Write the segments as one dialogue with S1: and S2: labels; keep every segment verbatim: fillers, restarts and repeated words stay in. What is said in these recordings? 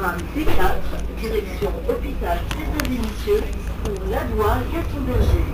S1: Tram T quatre, direction hôpital César-Vinicieux pour Ladois Gaston-Berger.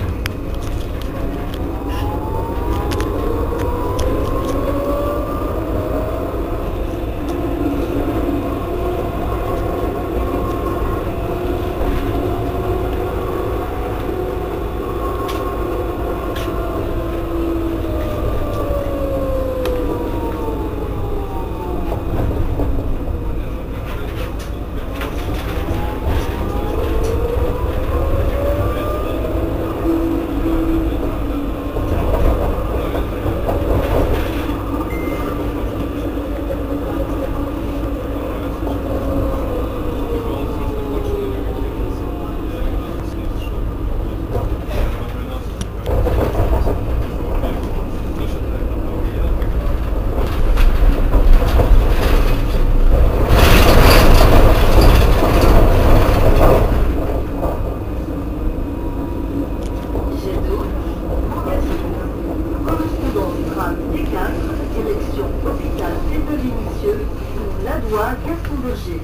S1: Gaston-Berger.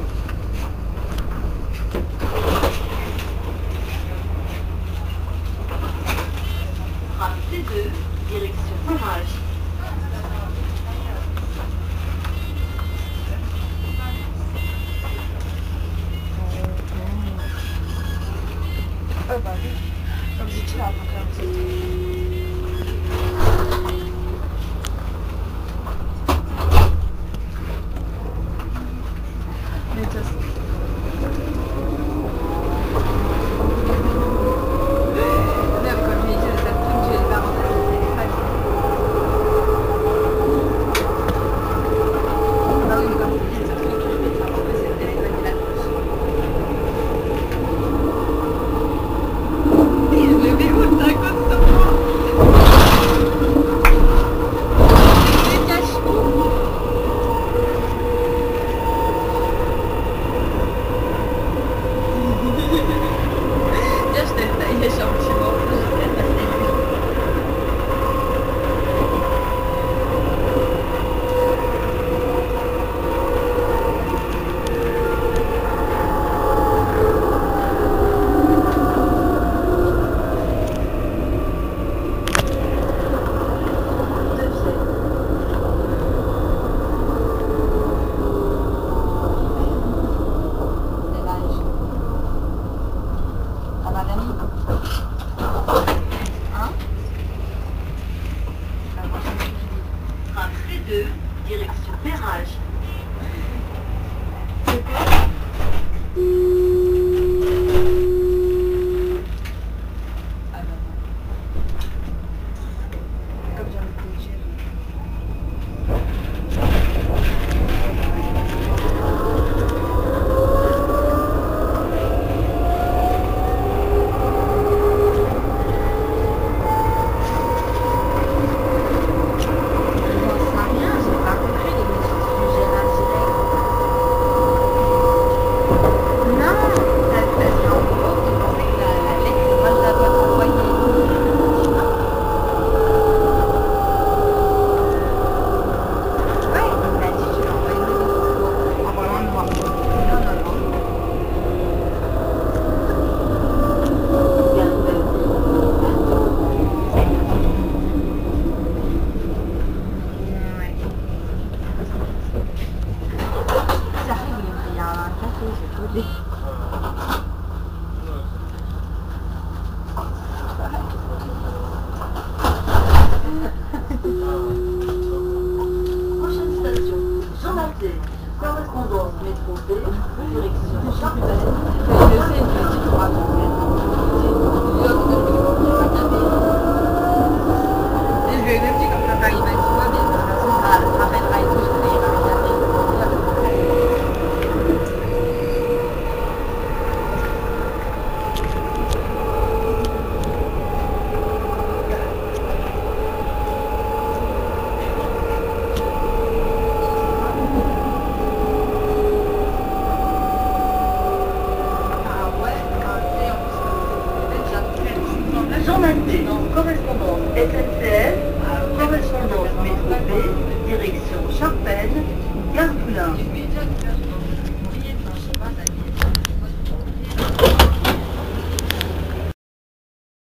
S1: Tram T deux, direction Perrages.
S2: Oh bah oui, comme si tu l'as comme deux, direction Perrages. Prochaine station, Jean-Martin, correspondance métro B, direction Charpennes. Je sais, je dis pour raconter. Et je lui ai même dit comme ça, il m'a dit, ouais, mais de toute façon, ça te rappellera et tout, je connais, il va regarder. Correspondance S N C F, correspondance métro B, direction Charpennes, Gare Poulain.